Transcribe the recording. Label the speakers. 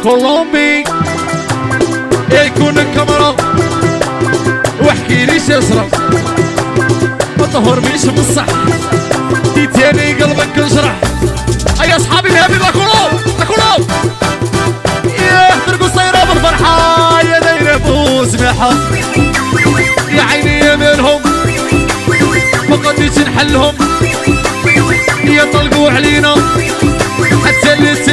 Speaker 1: كولومبي يكون الكاميرا واحكي لي شجرة ما تهرنيش من الصح دي تاني قلبك انشرح. اي اصحابي الهابي باكلو يا احترقوا صيرة بالفرحة يا دايرة بوز محط يا عيني منهم ما قديش نحلهم يا طلقوا علينا حتى اللي